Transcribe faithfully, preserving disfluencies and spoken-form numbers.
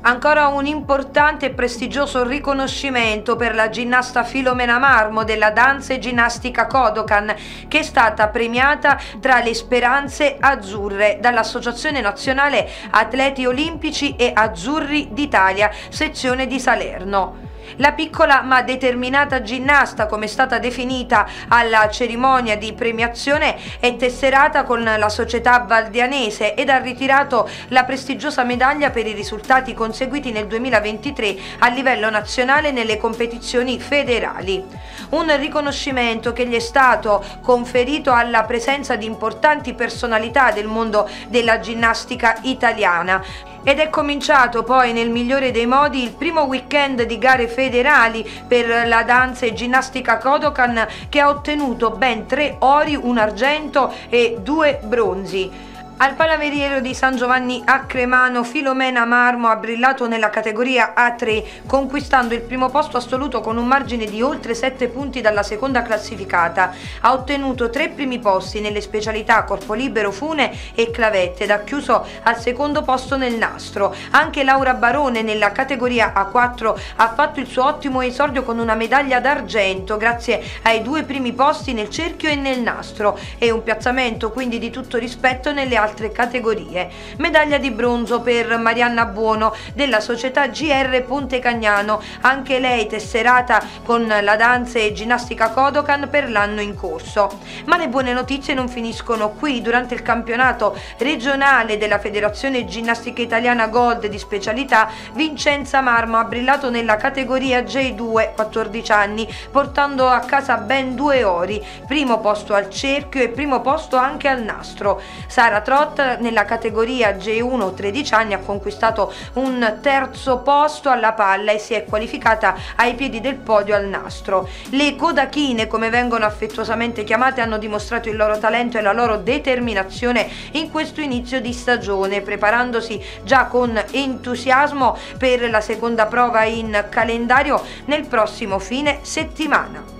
Ancora un importante e prestigioso riconoscimento per la ginnasta Filomena Marmo della Danza e Ginnastica Kodokan, che è stata premiata tra le speranze azzurre dall'Associazione Nazionale Atleti Olimpici e Azzurri d'Italia, sezione di Salerno. La piccola ma determinata ginnasta, come è stata definita alla cerimonia di premiazione, è tesserata con la società valdianese ed ha ritirato la prestigiosa medaglia per i risultati conseguiti nel duemilaventitré a livello nazionale nelle competizioni federali. Un riconoscimento che gli è stato conferito alla presenza di importanti personalità del mondo della ginnastica italiana. Ed è cominciato poi nel migliore dei modi il primo weekend di gare federali per la danza e ginnastica Kodokan, che ha ottenuto ben tre ori, un argento e due bronzi. Al Palaveriero di San Giovanni a Cremano, Filomena Marmo ha brillato nella categoria A tre, conquistando il primo posto assoluto con un margine di oltre sette punti dalla seconda classificata. Ha ottenuto tre primi posti nelle specialità corpo libero, fune e clavette ed ha chiuso al secondo posto nel nastro. Anche Laura Barone nella categoria A quattro ha fatto il suo ottimo esordio con una medaglia d'argento grazie ai due primi posti nel cerchio e nel nastro e un piazzamento quindi di tutto rispetto nelle altre altre categorie. Medaglia di bronzo per Marianna Buono della società G R Ponte Cagnano, anche lei tesserata con la danza e ginnastica Kodokan per l'anno in corso. Ma le buone notizie non finiscono qui. Durante il campionato regionale della Federazione Ginnastica Italiana Gold di specialità, Vincenza Marmo ha brillato nella categoria J due, quattordici anni, portando a casa ben due ori, primo posto al cerchio e primo posto anche al nastro. Sara Trott nella categoria J uno, tredici anni, ha conquistato un terzo posto alla palla e si è qualificata ai piedi del podio al nastro. Le Kodakine, come vengono affettuosamente chiamate, hanno dimostrato il loro talento e la loro determinazione in questo inizio di stagione, preparandosi già con entusiasmo per la seconda prova in calendario nel prossimo fine settimana.